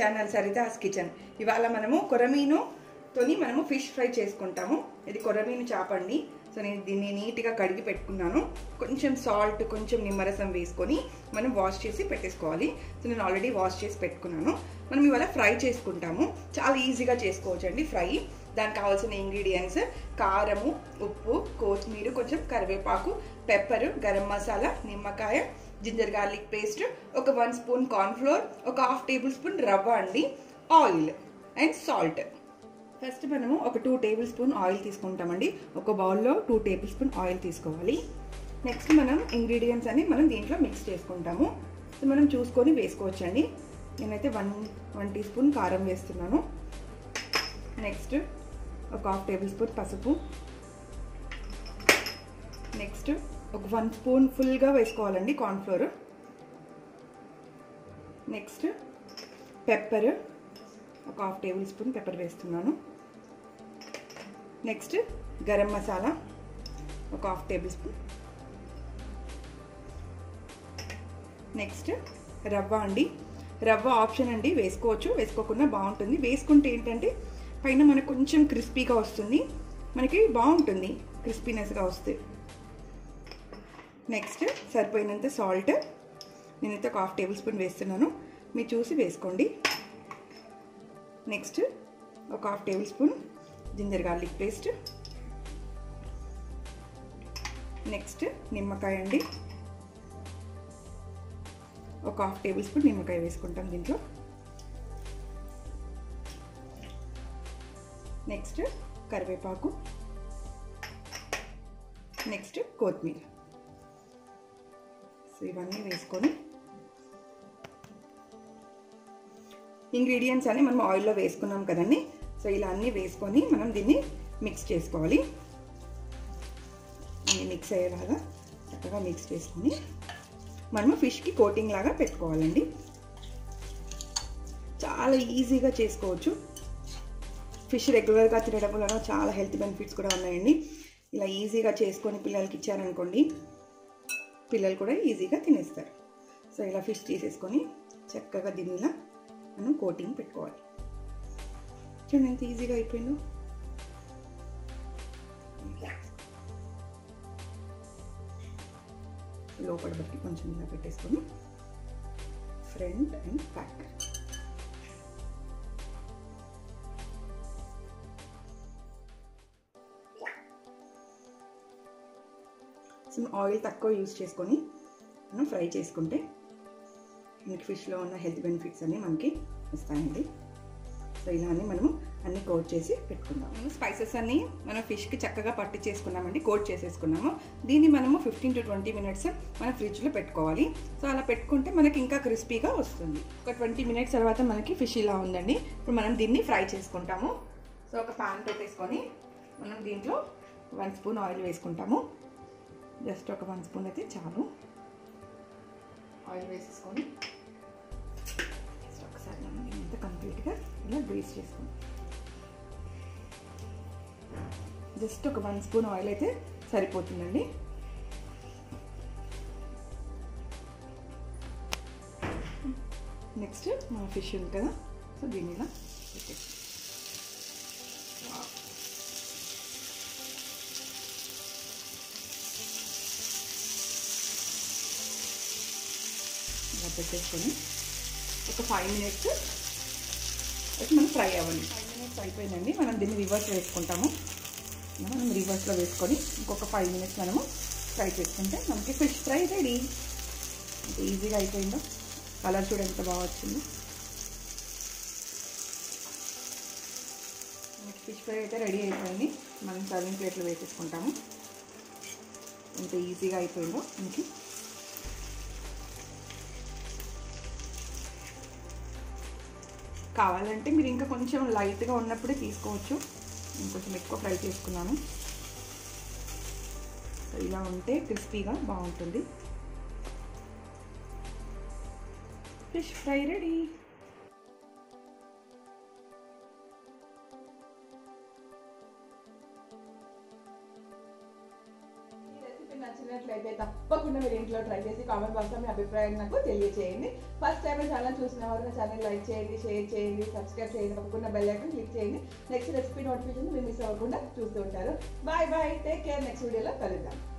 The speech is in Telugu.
Channel Saritha's kitchen. ఇవాళ మనము కొరమీనుతోని మనము ఫిష్ ఫ్రై చేసుకుంటాము. ఇది కొరమీను చేపండి. సో నేను దీన్ని నీట్గా కడిగి పెట్టుకున్నాను. కొంచెం సాల్ట్, కొంచెం నిమ్మరసం వేసుకొని మనం వాష్ చేసి పెట్టేసుకోవాలి. సో నేను ఆల్రెడీ వాష్ చేసి పెట్టుకున్నాను. మనం ఇవాళ ఫ్రై చేసుకుంటాము. చాలా ఈజీగా చేసుకోవచ్చు అండి ఫ్రై. దానికి కావాల్సిన ఇంగ్రీడియంట్స్ కారము, ఉప్పు, కొత్తిమీర, కొంచెం కరివేపాకు, పెప్పర్, గరం మసాలా, నిమ్మకాయ, జింజర్ గార్లిక్ పేస్ట్, ఒక 1 స్పూన్ కార్న్ఫ్లోర్, ఒక 1/2 టేబుల్ స్పూన్ రవ్వ అండి, ఆయిల్ అండ్ సాల్ట్. ఫస్ట్ మనము ఒక 2 టేబుల్ స్పూన్ ఆయిల్ తీసుకుంటామండి. ఒక బౌల్లో 2 టేబుల్ స్పూన్ ఆయిల్ తీసుకోవాలి. నెక్స్ట్ మనం ఇంగ్రీడియంట్స్ అన్ని మనం దీంట్లో మిక్స్ చేసుకుంటాము. సో మనం చూసుకొని వేసుకోవచ్చండి. నేనైతే 1 టీ స్పూన్ కారం వేస్తున్నాను. నెక్స్ట్ ఒక 1/2 టేబుల్ స్పూన్ పసుపు. నెక్స్ట్ ఒక 1 స్పూన్ ఫుల్గా వేసుకోవాలండి కార్న్ఫ్లోర్. నెక్స్ట్ పెప్పర్, ఒక 1/2 టేబుల్ స్పూన్ పెప్పర్ వేస్తున్నాను. నెక్స్ట్ గరం మసాలా, ఒక 1/2 టేబుల్ స్పూన్. నెక్స్ట్ రవ్వ అండి. రవ్వ ఆప్షన్ అండి, వేసుకోవచ్చు, వేసుకోకుండా బాగుంటుంది. వేసుకుంటే ఏంటంటే పైన మనకు కొంచెం క్రిస్పీగా వస్తుంది, మనకి బాగుంటుంది క్రిస్పీనెస్గా వస్తే. నెక్స్ట్ సరిపోయినంత సాల్ట్, నేనైతే ఒక 1/2 టేబుల్ స్పూన్ వేస్తున్నాను, మీరు చూసి వేసుకోండి. నెక్స్ట్ ఒక 1/2 table spoon ginger garlic paste. Next నిమ్మకాయ అండి, ఒక 1/2 టేబుల్ స్పూన్ నిమ్మకాయ వేసుకుంటాం దీంట్లో. నెక్స్ట్ కరివేపాకు, నెక్స్ట్ కొత్తిమీర. సో ఇవన్నీ వేసుకొని ఇంగ్రీడియంట్స్ అన్ని మనం ఆయిల్లో వేసుకున్నాం కదండి. సో ఇలా అన్నీ వేసుకొని మనం దీన్ని మిక్స్ చేసుకోవాలి. అన్నీ మిక్స్ అయ్యేలాగా చక్కగా మిక్స్ చేసుకొని మనము ఫిష్కి కోటింగ్ లాగా పెట్టుకోవాలండి. చాలా ఈజీగా చేసుకోవచ్చు. ఫిష్ రెగ్యులర్గా తినడం వలన చాలా హెల్త్ బెనిఫిట్స్ కూడా ఉన్నాయండి. ఇలా ఈజీగా చేసుకొని పిల్లలకి ఇచ్చారనుకోండి, పిల్లలు కూడా ఈజీగా తినేస్తారు. సో ఇలా ఫిష్ తీసేసుకొని చక్కగా దీనిలా మనం కోటింగ్ పెట్టుకోవాలి. చూడండి ఎంత ఈజీగా అయిపోయిందో. లోపల బట్టి కొంచెం ఇలా పెట్టేసుకొని front and back. So oil తక్కువ యూజ్ చేసుకొని మనం ఫ్రై చేసుకుంటే మనకి ఫిష్లో ఉన్న హెల్త్ బెనిఫిట్స్ అన్నీ మనకి వస్తాయండి. సో ఇలా అన్నీ మనము అన్నీ కోట్ చేసి పెట్టుకుందాం. స్పైసెస్ అన్నీ మనం ఫిష్కి చక్కగా పట్టి చేసుకున్నామండి, కోట్ చేసేసుకున్నాము. దీన్ని మనము 15 to 20 మినిట్స్ మన ఫ్రిడ్జ్లో పెట్టుకోవాలి. సో అలా పెట్టుకుంటే మనకి ఇంకా క్రిస్పీగా వస్తుంది. ఒక 20 మినిట్స్ తర్వాత మనకి ఫిష్ ఇలా ఉందండి. ఇప్పుడు మనం దీన్ని ఫ్రై చేసుకుంటాము. సో ఒక పాన్ పెట్టేసుకొని మనం దీంట్లో 1 స్పూన్ ఆయిల్ వేసుకుంటాము. జస్ట్ ఒక 1 స్పూన్ అయితే చాలు. ఆయిల్ వేసేసుకొని ఒకసారి మనం ఇంత కంప్లీట్గా ఇలా గ్రీస్ చేసుకుంటాం. జస్ట్ ఒక 1 స్పూన్ ఆయిల్ అయితే సరిపోతుందండి. నెక్స్ట్ మన ఫిష్ ఉంది కదా, సో దీన్ని ఇలా పెట్టేసి పెట్టేసుకొని ఒక 5 మినిట్స్ అయితే మనం ఫ్రై అవ్వాలి. 5 మినిట్స్ అయిపోయిందండి. మనం దీన్ని రివర్స్ వేసుకుంటాము. మనం రివర్స్లో వేసుకొని ఇంకొక 5 మినిట్స్ మనము ఫ్రై చేసుకుంటే మనకి ఫిష్ ఫ్రై రెడీ. ఎంత ఈజీగా అయిపోయిందో. కలర్ చూడ ఎంత బాగా వచ్చిందో. మనకి ఫిష్ ఫ్రై అయితే రెడీ అయిపోయింది. మనం సర్వింగ్ ప్లేట్లో వేసేసుకుంటాము. ఎంత ఈజీగా అయిపోయిందో మనకి. కావాలంటే మీరు ఇంకా కొంచెం లైట్గా ఉన్నప్పుడే తీసుకోవచ్చు. నేను కొంచెం ఎక్కువ ఫ్రై చేసుకున్నాను. ఇలా ఉంటే క్రిస్పీగా బాగుంటుంది. Fish fry ready. ఈ రెసిపీ నచ్చినట్లయితే తప్పకుండా మీరు ఇంట్లో ట్రై చేసి కామెంట్ బాక్స్లో మీ అభిప్రాయాన్ని నాకు తెలియజేయండి. ఫస్ట్ టైం ఛానల్ చూసిన వారు నా ఛానల్ లైక్ చేయండి, షేర్ చేయండి, సబ్స్క్రైబ్ చేయండి, తప్పకుండా బెల్ ఐకాన్ క్లిక్ చేయండి. నెక్స్ట్ రెసిపీ నోటిఫికేషన్ మీరు మిస్ అవ్వకుండా చూస్తూ ఉంటారు. Bye bye, take care. నెక్స్ట్ వీడియోలో కలుద్దాం.